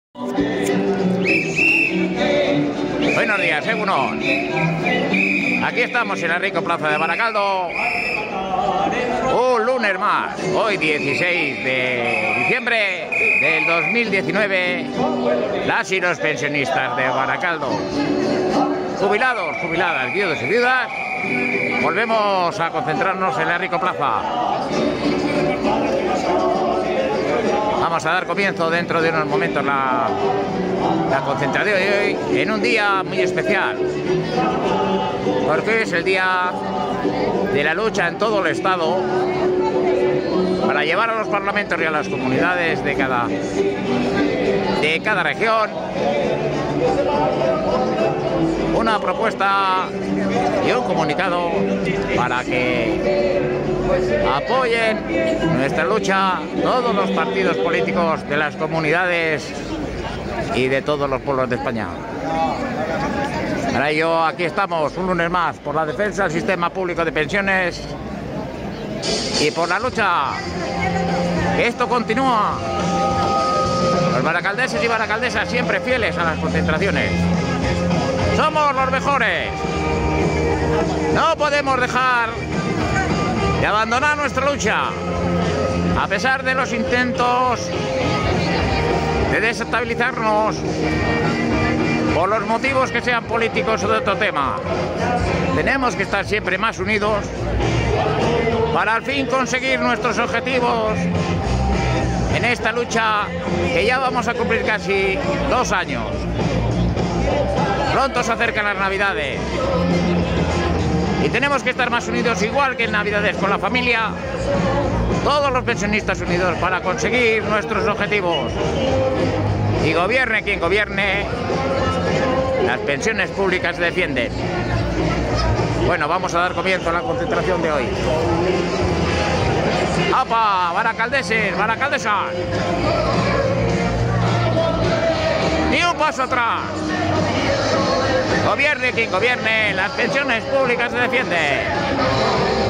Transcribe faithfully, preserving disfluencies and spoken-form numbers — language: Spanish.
Buenos días, Egunon. Aquí estamos en la rica plaza de Baracaldo. Un lunes más, hoy dieciséis de diciembre del dos mil diecinueve. Las y los pensionistas de Baracaldo, jubilados, jubiladas, viudos y viudas, volvemos a concentrarnos en la rica plaza. Vamos a dar comienzo dentro de unos momentos la, la concentración de hoy en un día muy especial, porque es el día de la lucha en todo el Estado para llevar a los parlamentos y a las comunidades de cada, de cada región una propuesta y un comunicado para que apoyen nuestra lucha todos los partidos políticos de las comunidades y de todos los pueblos de España. Para ello, aquí estamos un lunes más por la defensa del sistema público de pensiones y por la lucha. Esto continúa. Los baracaldeses y baracaldesas siempre fieles a las concentraciones. Somos los mejores. No podemos dejar de abandonar nuestra lucha, a pesar de los intentos de desestabilizarnos por los motivos que sean políticos o de otro tema. Tenemos que estar siempre más unidos para al fin conseguir nuestros objetivos en esta lucha que ya vamos a cumplir casi dos años. Pronto se acercan las Navidades y tenemos que estar más unidos, igual que en Navidades con la familia, todos los pensionistas unidos para conseguir nuestros objetivos. Y gobierne quien gobierne, las pensiones públicas se defienden. Bueno, vamos a dar comienzo a la concentración de hoy. ¡Apa! ¡Baracaldeses! ¡Baracaldesas! ¡Ni un paso atrás! Gobierne quien gobierne, las pensiones públicas se defienden.